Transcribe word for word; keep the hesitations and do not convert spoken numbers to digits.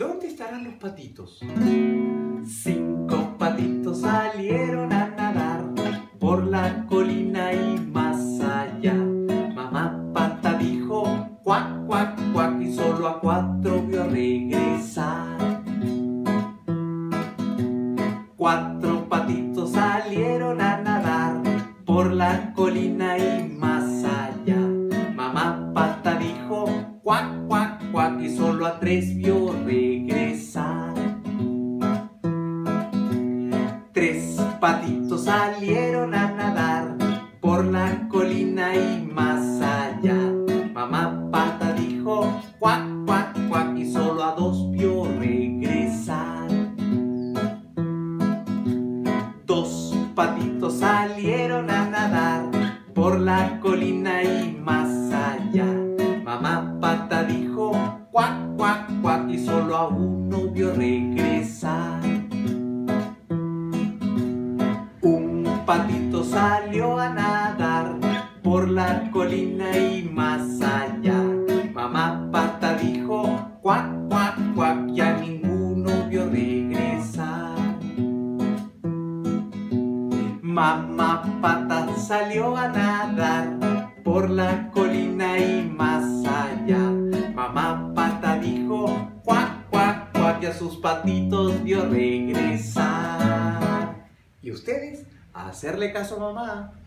¿Dónde estarán los patitos? Cinco patitos salieron a nadar por la colina y más allá. Mamá pata dijo cuac, cuac, cuac y solo a cuatro vio regresar. Cuatro patitos salieron a nadar por la colina y más allá. Mamá pata dijo cuac, cuac, cuac y solo a tres vio regresar. Tres patitos salieron a nadar por la colina y más allá. Mamá pata dijo cuac, cuac, cuac y solo a dos vio regresar. Dos patitos salieron a nadar por la colina y más allá. Mamá pata dijo cuac, cuac, cuac y solo a uno vio regresar. Un patito salió a nadar por la colina y más allá. Mamá pata dijo cuac, cuac, cuac y a ninguno vio regresar. Mamá pata salió a nadar por la colina y más allá. Mamá pata dijo cuac, cuac, cuac y a sus patitos vio regresar. ¿Y ustedes? A hacerle caso a mamá.